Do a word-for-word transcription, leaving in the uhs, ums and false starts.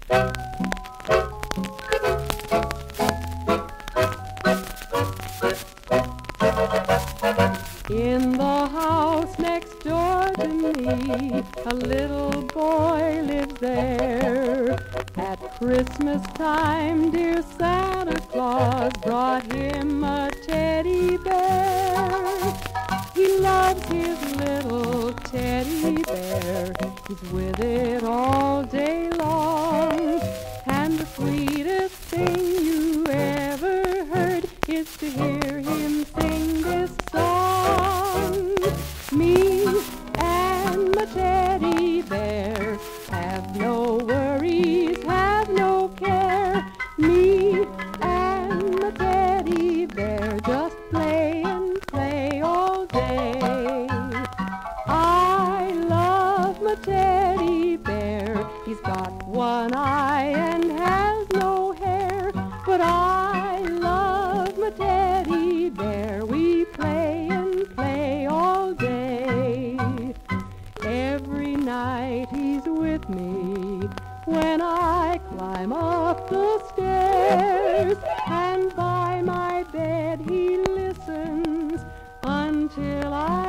In the house next door to me, a little boy lives there. At Christmas time, dear Santa Claus brought him a teddy bear. He loves his little teddy bear. He's with it all day long. And the sweetest thing you ever heard is to hear him sing this song. Me and my teddy bear have no worries, have no care. Me and my teddy bear just play and play all day. I love my teddy bear. He's got one eye and has no hair, but I love my teddy bear. We play and play all day. Every night he's with me when I climb up the stairs, and by my bed he listens until I